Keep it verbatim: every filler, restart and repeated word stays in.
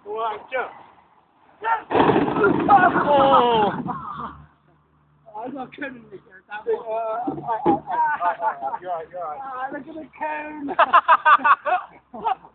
One, jump. Oh! I got a cone in this here. That Uh, one. alright, alright, alright, alright, you're right, you're right. Ah, look at the cone.